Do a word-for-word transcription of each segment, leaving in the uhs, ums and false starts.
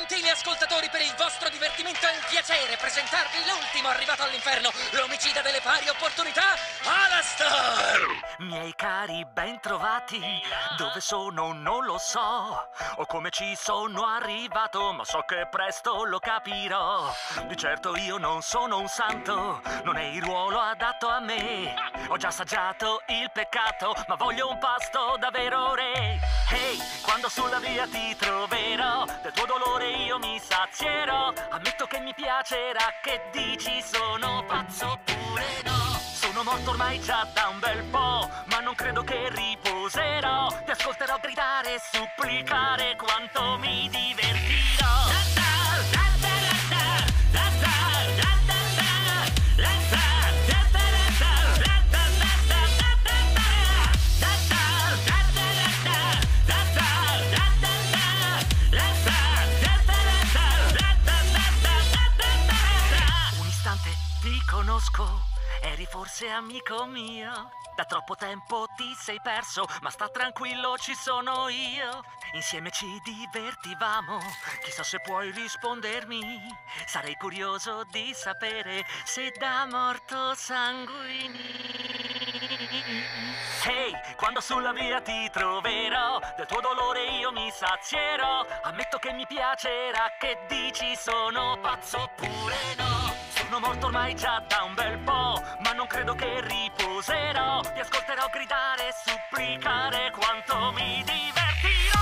Gentili ascoltatori, per il vostro divertimento è un piacere presentarvi l'ultimo arrivato all'inferno, l'omicida delle pari opportunità, Alastor! Miei cari, ben trovati. Dove sono non lo so, o come ci sono arrivato, ma so che presto lo capirò. Di certo io non sono un santo, non è il ruolo adatto a me. Ho già assaggiato il peccato, ma voglio un pasto davvero re. Hey, quando sulla via ti troverò, del tuo dolore io mi sazierò. Ammetto che mi piacerà, che dici sono pazzo pure no. Sono morto ormai già da un bel po', ma non credo che riposerò. Ti ascolterò gridare e supplicare quanto mi divertirò. Un istante, ti conosco. Eri forse amico mio? Da troppo tempo ti sei perso, ma sta tranquillo, ci sono io. Insieme ci divertivamo, chissà se puoi rispondermi. Sarei curioso di sapere se da morto sanguini. Hey, quando sulla via ti troverò, del tuo dolore io mi sazierò. Ammetto che mi piacerà, che dici sono pazzo pure no. Sono morto ormai già da un bel po', ma non credo che riposerò. Ti ascolterò gridare e supplicare quanto mi divertirò.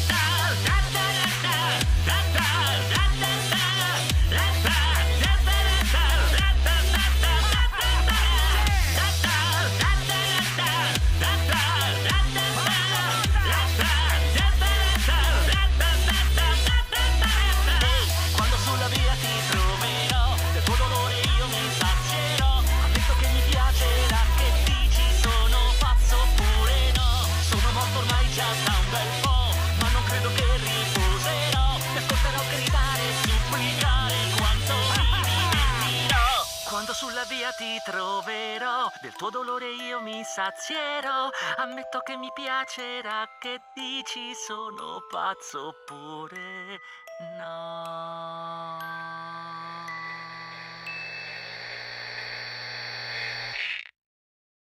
Quando sulla via ti troverò, del tuo dolore io mi sazierò. Ammetto che mi piacerà, che dici sono pazzo oppure no. Sono morto ormai già da un bel po', ma non credo che riposerò. Ti ascolterò gridare e supplicare quanto mi divertirò. Quando sulla via ti troverò, del tuo dolore io mi sazierò. Ammetto che mi piacerà, che dici sono pazzo oppure no.